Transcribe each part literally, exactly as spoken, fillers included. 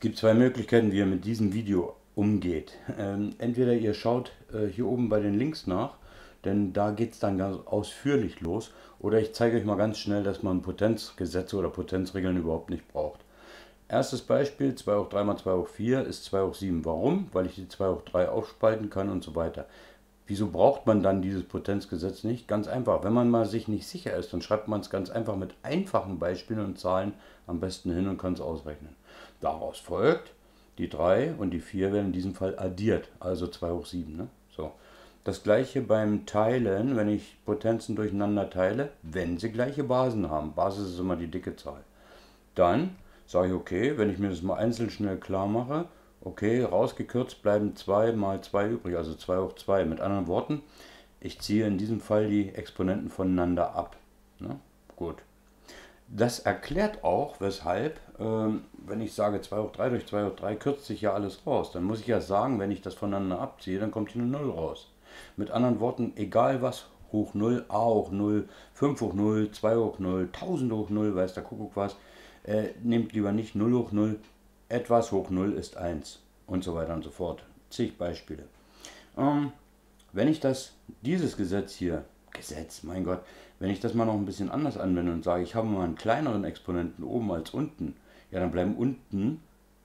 gibt zwei Möglichkeiten, wie ihr mit diesem Video umgeht. Ähm, entweder ihr schaut äh, hier oben bei den Links nach, denn da geht es dann ganz ausführlich los. Oder ich zeige euch mal ganz schnell, dass man Potenzgesetze oder Potenzregeln überhaupt nicht braucht. Erstes Beispiel, zwei hoch drei mal zwei hoch vier ist zwei hoch sieben. Warum? Weil ich die zwei hoch drei aufspalten kann und so weiter. Wieso braucht man dann dieses Potenzgesetz nicht? Ganz einfach. Wenn man mal sich nicht sicher ist, dann schreibt man es ganz einfach mit einfachen Beispielen und Zahlen am besten hin und kann es ausrechnen. Daraus folgt, die drei und die vier werden in diesem Fall addiert, also zwei hoch sieben. Ne? So. Das gleiche beim Teilen, wenn ich Potenzen durcheinander teile, wenn sie gleiche Basen haben. Basis ist immer die dicke Zahl. Dann sage ich, okay, wenn ich mir das mal einzeln schnell klar mache, okay, rausgekürzt bleiben zwei mal zwei übrig, also zwei hoch zwei. Mit anderen Worten, ich ziehe in diesem Fall die Exponenten voneinander ab. Ne? Gut. Das erklärt auch, weshalb, ähm, wenn ich sage zwei hoch drei durch zwei hoch drei, kürzt sich ja alles raus. Dann muss ich ja sagen, wenn ich das voneinander abziehe, dann kommt hier eine null raus. Mit anderen Worten, egal was, hoch null, a hoch null, fünf hoch null, zwei hoch null, tausend hoch null, weiß der Kuckuck was, äh, nehmt lieber nicht null hoch null, etwas hoch null ist eins und so weiter und so fort. Zig Beispiele. Ähm, wenn ich das, dieses Gesetz hier, Gesetz, mein Gott, wenn ich das mal noch ein bisschen anders anwende und sage, ich habe mal einen kleineren Exponenten oben als unten, ja, dann bleiben unten,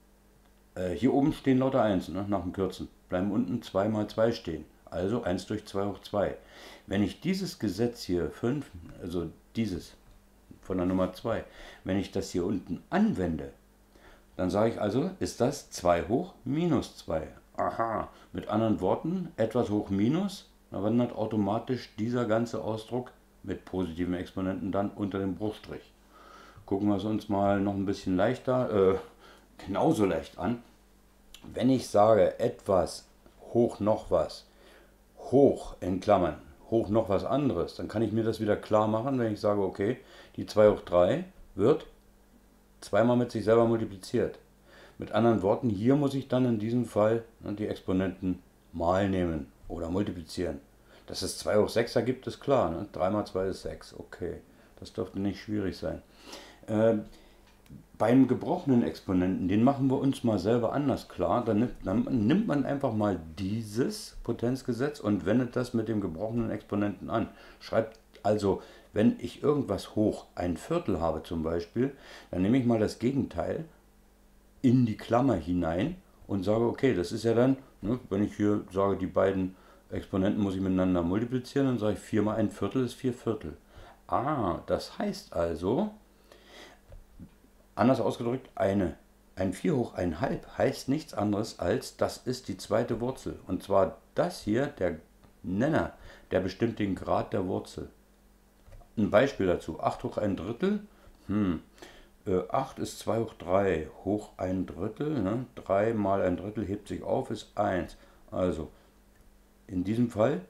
äh, hier oben stehen lauter eins, ne, nach dem Kürzen, bleiben unten zwei mal zwei stehen, also eins durch zwei hoch zwei. Wenn ich dieses Gesetz hier fünf, also dieses von der Nummer zwei, wenn ich das hier unten anwende, dann sage ich also, ist das zwei hoch minus zwei. Aha, mit anderen Worten, etwas hoch minus, dann wandert automatisch dieser ganze Ausdruck mit positiven Exponenten dann unter dem Bruchstrich. Gucken wir es uns mal noch ein bisschen leichter, äh, genauso leicht an. Wenn ich sage, etwas hoch noch was, hoch in Klammern, hoch noch was anderes, dann kann ich mir das wieder klar machen, wenn ich sage, okay, die zwei hoch drei wird zweimal mit sich selber multipliziert. Mit anderen Worten, hier muss ich dann in diesem Fall die Exponenten mal nehmen oder multiplizieren. Dass es zwei hoch sechs ergibt, ist klar. Ne? drei mal zwei ist sechs. Okay, das dürfte nicht schwierig sein. Äh, beim gebrochenen Exponenten, den machen wir uns mal selber anders klar. Dann nimmt, dann nimmt man einfach mal dieses Potenzgesetz und wendet das mit dem gebrochenen Exponenten an. Schreibt also, wenn ich irgendwas hoch ein Viertel habe zum Beispiel, dann nehme ich mal das Gegenteil in die Klammer hinein und sage, okay, das ist ja dann, ne, wenn ich hier sage, die beiden Exponenten muss ich miteinander multiplizieren, dann sage ich vier mal ein Viertel ist vier Viertel. Ah, das heißt also, anders ausgedrückt, eine, ein vier hoch eins halb heißt nichts anderes als, das ist die zweite Wurzel. Und zwar das hier, der Nenner, der bestimmt den Grad der Wurzel. Ein Beispiel dazu, acht hoch ein Drittel, hm, äh, acht ist zwei hoch drei, hoch ein Drittel, ne? drei mal ein Drittel hebt sich auf, ist eins. Also, in diesem Fall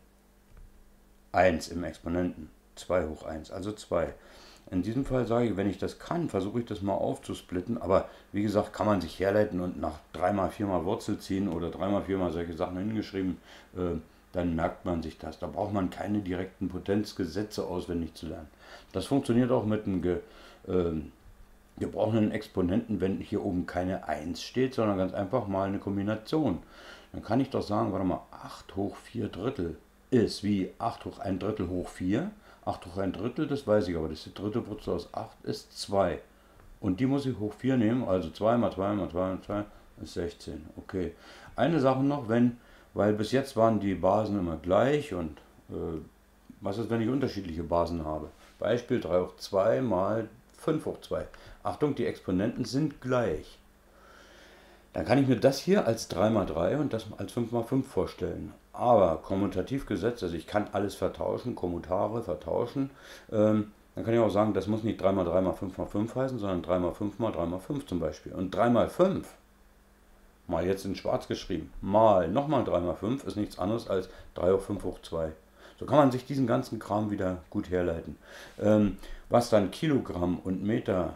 eins im Exponenten, zwei hoch eins, also zwei. In diesem Fall sage ich, wenn ich das kann, versuche ich das mal aufzusplitten, aber wie gesagt, kann man sich herleiten und nach drei mal vier mal Wurzel ziehen oder drei mal vier mal solche Sachen hingeschrieben, äh, dann merkt man sich das. Da braucht man keine direkten Potenzgesetze auswendig zu lernen. Das funktioniert auch mit einem ge, äh, gebrochenen Exponenten, wenn hier oben keine eins steht, sondern ganz einfach mal eine Kombination. Dann kann ich doch sagen, warte mal, acht hoch vier Drittel ist wie acht hoch ein Drittel hoch vier. acht hoch ein Drittel, das weiß ich, aber das ist die dritte Wurzel aus acht, ist zwei. Und die muss ich hoch vier nehmen, also zwei mal zwei mal zwei mal zwei ist sechzehn. Okay. Eine Sache noch, wenn, weil bis jetzt waren die Basen immer gleich und äh, was ist, wenn ich unterschiedliche Basen habe? Beispiel drei hoch zwei mal fünf hoch zwei. Achtung, die Exponenten sind gleich. Dann kann ich mir das hier als drei mal drei und das als fünf mal fünf vorstellen. Aber kommutativ gesetzt, also ich kann alles vertauschen, Kommutare vertauschen. Ähm, dann kann ich auch sagen, das muss nicht drei mal drei mal fünf mal fünf heißen, sondern drei mal fünf mal drei mal fünf zum Beispiel. Und drei mal fünf, mal jetzt in schwarz geschrieben, mal nochmal drei mal fünf ist nichts anderes als drei hoch fünf hoch zwei. So kann man sich diesen ganzen Kram wieder gut herleiten. Ähm, was dann Kilogramm und Meter,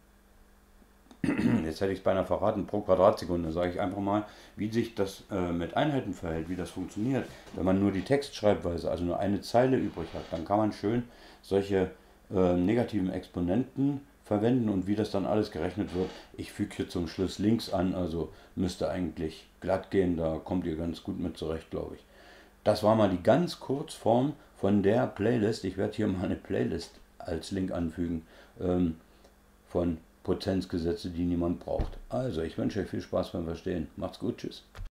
jetzt hätte ich es beinahe verraten, pro Quadratsekunde, sage ich einfach mal, wie sich das äh, mit Einheiten verhält, wie das funktioniert. Wenn man nur die Textschreibweise, also nur eine Zeile übrig hat, dann kann man schön solche äh, negativen Exponenten verwenden und wie das dann alles gerechnet wird. Ich füge hier zum Schluss Links an, also müsste eigentlich glatt gehen, da kommt ihr ganz gut mit zurecht, glaube ich. Das war mal die ganz Kurzform von der Playlist. Ich werde hier mal eine Playlist als Link anfügen ähm, von Potenzgesetze, die niemand braucht. Also, ich wünsche euch viel Spaß beim Verstehen. Macht's gut, tschüss.